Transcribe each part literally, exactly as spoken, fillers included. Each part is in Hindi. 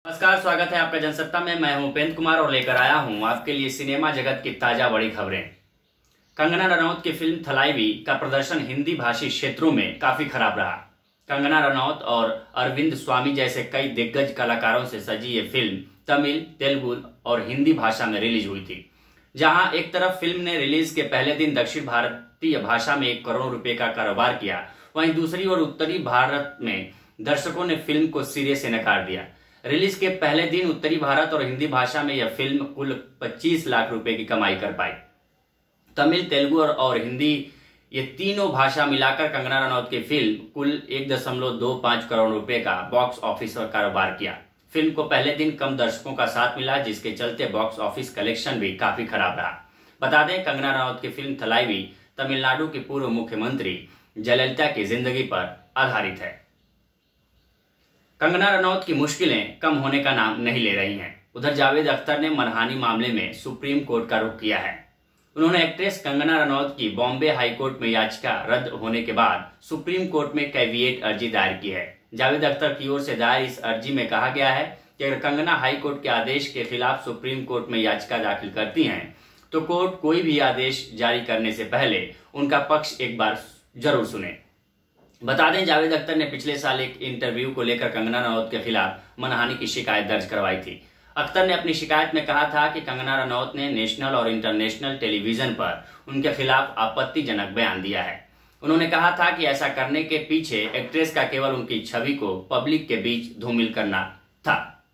नमस्कार, स्वागत है आपका जनसत्ता में। मैं हूं उपेंद्र कुमार और लेकर आया हूं आपके लिए सिनेमा जगत की ताजा बड़ी खबरें। कंगना रनौत की फिल्म थलाइवी का प्रदर्शन हिंदी भाषी क्षेत्रों में काफी खराब रहा। कंगना रनौत और अरविंद स्वामी जैसे कई दिग्गज कलाकारों से सजी ये फिल्म तमिल, तेलुगु और हिंदी भाषा में रिलीज हुई थी। जहां एक तरफ फिल्म ने रिलीज के पहले दिन दक्षिण भारतीय भाषा में एक करोड़ रुपए का कारोबार किया, वहीं दूसरी ओर उत्तरी भारत में दर्शकों ने फिल्म को सिरे से नकार दिया। रिलीज के पहले दिन उत्तरी भारत और हिंदी भाषा में यह फिल्म कुल पच्चीस लाख रुपए की कमाई कर पाई। तमिल, तेलुगु और हिंदी ये तीनों भाषा मिलाकर कंगना रनौत की फिल्म कुल एक दशमलव दो पांच करोड़ रुपए का बॉक्स ऑफिस पर कारोबार किया। फिल्म को पहले दिन कम दर्शकों का साथ मिला, जिसके चलते बॉक्स ऑफिस कलेक्शन भी काफी खराब रहा। बता दें, कंगना रनौत की फिल्म थलाइवी तमिलनाडु की पूर्व मुख्यमंत्री जयललिता की जिंदगी पर आधारित है। कंगना रनौत की मुश्किलें कम होने का नाम नहीं ले रही हैं। उधर जावेद अख्तर ने मानहानि मामले में सुप्रीम कोर्ट का रुख किया है। उन्होंने एक्ट्रेस कंगना रनौत की बॉम्बे हाई कोर्ट में याचिका रद्द होने के बाद सुप्रीम कोर्ट में कैविएट अर्जी दायर की है। जावेद अख्तर की ओर से दायर इस अर्जी में कहा गया है कि अगर कंगना हाई कोर्ट के आदेश के खिलाफ सुप्रीम कोर्ट में याचिका दाखिल करती हैं तो कोर्ट कोई भी आदेश जारी करने से पहले उनका पक्ष एक बार जरूर सुने। बता दें, जावेद अख्तर ने पिछले साल एक इंटरव्यू को लेकर कंगना रनौत के खिलाफ मानहानि की शिकायत दर्ज करवाई थी। अख्तर ने अपनी शिकायत में कहा था कि कंगना रनौत ने नेशनल और इंटरनेशनल टेलीविजन पर उनके खिलाफ आपत्तिजनक बयान दिया है। उन्होंने कहा था कि ऐसा करने के पीछे एक्ट्रेस का केवल उनकी छवि को पब्लिक के बीच धूमिल करना था।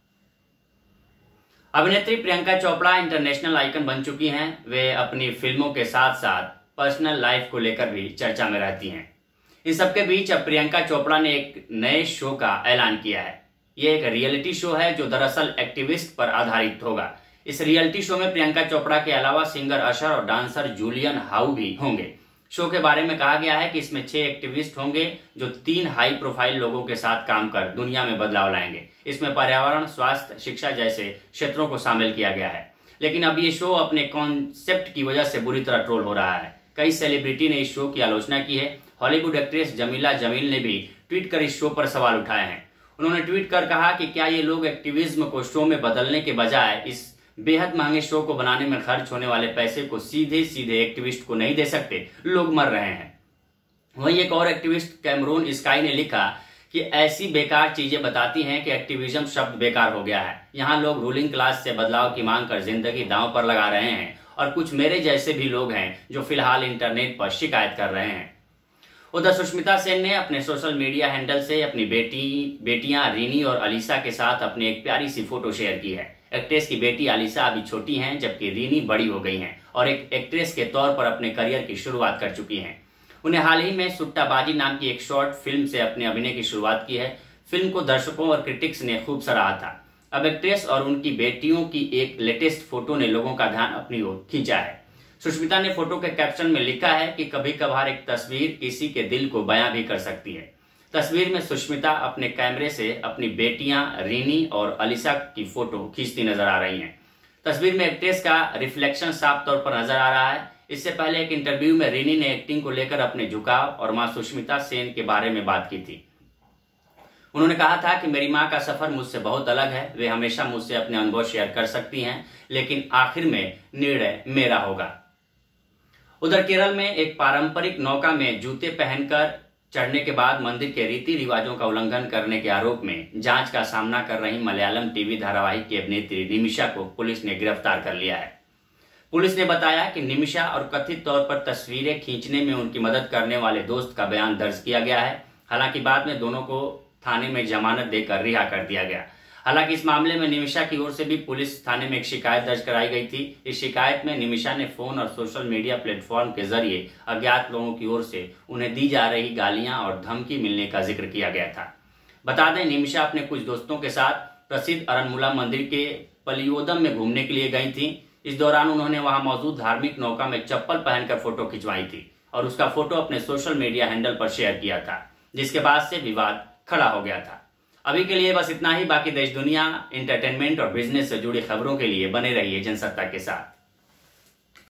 अभिनेत्री प्रियंका चोपड़ा इंटरनेशनल आइकन बन चुकी हैं। वे अपनी फिल्मों के साथ साथ पर्सनल लाइफ को लेकर भी चर्चा में रहती हैं। इन सबके बीच अब प्रियंका चोपड़ा ने एक नए शो का ऐलान किया है। ये एक रियलिटी शो है जो दरअसल एक्टिविस्ट पर आधारित होगा। इस रियलिटी शो में प्रियंका चोपड़ा के अलावा सिंगर अशर और डांसर जूलियन हाउ भी होंगे। शो के बारे में कहा गया है कि इसमें छह एक्टिविस्ट होंगे जो तीन हाई प्रोफाइल लोगों के साथ काम कर दुनिया में बदलाव लाएंगे। इसमें पर्यावरण, स्वास्थ्य, शिक्षा जैसे क्षेत्रों को शामिल किया गया है। लेकिन अब ये शो अपने कॉन्सेप्ट की वजह से बुरी तरह ट्रोल हो रहा है। कई सेलिब्रिटी ने इस शो की आलोचना की है। हॉलीवुड एक्ट्रेस जमीला जमील ने भी ट्वीट कर इस शो पर सवाल उठाए हैं। उन्होंने ट्वीट कर कहा कि क्या ये लोग एक्टिविज्म को शो में बदलने के बजाय इस बेहद महंगे शो को बनाने में खर्च होने वाले पैसे को सीधे सीधे एक्टिविस्ट को नहीं दे सकते? लोग मर रहे हैं। वहीं एक और एक्टिविस्ट कैमरून स्काई ने लिखा कि ऐसी बेकार चीजें बताती हैं कि एक्टिविज्म शब्द बेकार हो गया है। यहाँ लोग रूलिंग क्लास से बदलाव की मांग कर जिंदगी दांव पर लगा रहे हैं और कुछ मेरे जैसे भी लोग हैं जो फिलहाल इंटरनेट पर शिकायत कर रहे हैं। उधर सुष्मिता सेन ने अपने सोशल मीडिया हैंडल से अपनी बेटी बेटियां रीनी और अलीसा के साथ अपनी एक प्यारी सी फोटो शेयर की है। एक्ट्रेस की बेटी अलीसा अभी छोटी हैं, जबकि रीनी बड़ी हो गई हैं और एक एक्ट्रेस के तौर पर अपने करियर की शुरुआत कर चुकी हैं। उन्हें हाल ही में सुट्टाबाजी नाम की एक शॉर्ट फिल्म से अपने अभिनय की शुरुआत की है। फिल्म को दर्शकों और क्रिटिक्स ने खूब सराहा था। अब एक्ट्रेस और उनकी बेटियों की एक लेटेस्ट फोटो ने लोगों का ध्यान अपनी ओर खींचा है। सुष्मिता ने फोटो के कैप्शन में लिखा है कि कभी कभार एक तस्वीर किसी के दिल को बयां भी कर सकती है। तस्वीर में सुष्मिता अपने कैमरे से अपनी बेटियां रीनी और अलीसा की फोटो खींचती नजर आ रही हैं। तस्वीर में एक्ट्रेस का रिफ्लेक्शन साफ तौर पर नजर आ रहा है। इससे पहले एक इंटरव्यू में रीनी ने एक्टिंग को लेकर अपने झुकाव और मां सुष्मिता सेन के बारे में बात की थी। उन्होंने कहा था कि मेरी मां का सफर मुझसे बहुत अलग है। वे हमेशा मुझसे अपने अनुभव शेयर कर सकती हैं, लेकिन आखिर में निर्णय मेरा होगा। उधर केरल में एक पारंपरिक नौका में जूते पहनकर चढ़ने के बाद मंदिर के रीति रिवाजों का उल्लंघन करने के आरोप में जांच का सामना कर रही मलयालम टीवी धारावाहिक की अभिनेत्री निमिषा को पुलिस ने गिरफ्तार कर लिया है। पुलिस ने बताया कि निमिषा और कथित तौर पर तस्वीरें खींचने में उनकी मदद करने वाले दोस्त का बयान दर्ज किया गया है। हालांकि बाद में दोनों को थाने में जमानत देकर रिहा कर दिया गया। हालांकि इस मामले में निमिषा की ओर से भी पुलिस थाने में एक शिकायत दर्ज कराई गई थी। इस शिकायत में निमिषा ने फोन और सोशल मीडिया प्लेटफॉर्म के जरिए अज्ञात लोगों की ओर से उन्हें दी जा रही गालियां और धमकी मिलने का जिक्र किया गया था। बता दें, निमिषा अपने कुछ दोस्तों के साथ प्रसिद्ध अरनमुला मंदिर के पलियोदम में घूमने के लिए गई थी। इस दौरान उन्होंने वहां मौजूद धार्मिक नौका में चप्पल पहनकर फोटो खिंचवाई थी और उसका फोटो अपने सोशल मीडिया हैंडल पर शेयर किया था, जिसके बाद से विवाद खड़ा हो गया था। अभी के लिए बस इतना ही। बाकी देश दुनिया, एंटरटेनमेंट और बिजनेस से जुड़ी खबरों के लिए बने रहिए जनसत्ता के साथ।